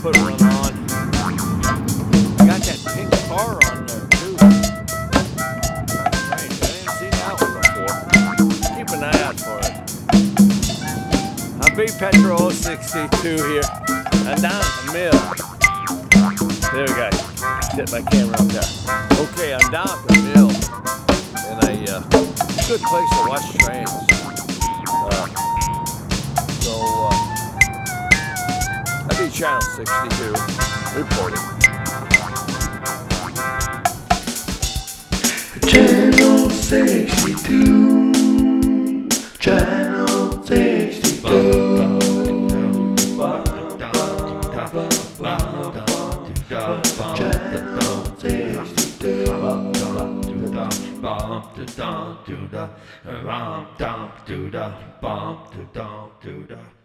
put one on. Got that pink car on there too. Strange. I didn't see that one before. Keep an eye out for it. I'm Big Petro 062 here. I'm down at the mill. There we go. Hit my camera up there. Okay, I'm down at the mill. And good place to watch trains. That'd be channel 62 reporting. Channel 62. Channel 62. Channel 62.